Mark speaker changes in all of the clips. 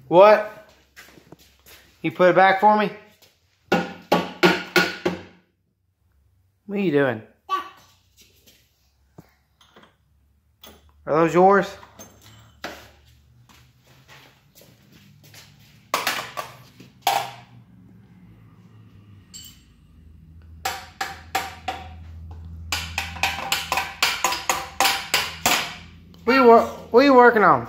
Speaker 1: What? You put it back for me? What are you doing? Are those yours? What are you working on?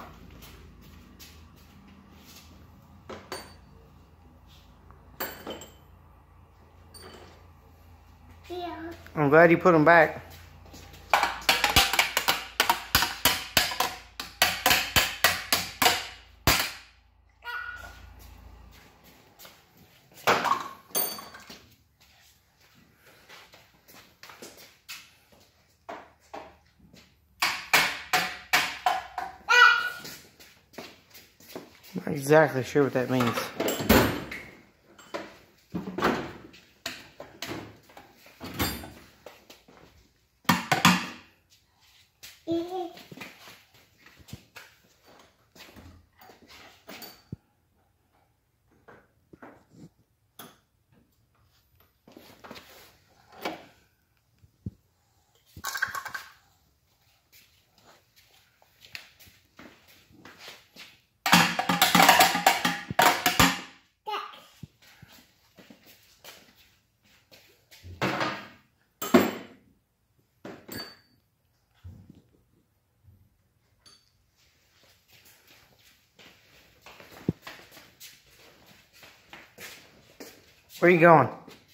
Speaker 2: Yeah.
Speaker 1: I'm glad you put them back. I'm not exactly sure what that means. Where are you going?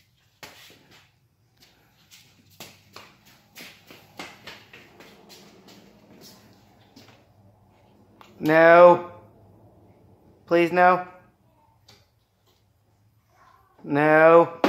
Speaker 1: No. Please no. No.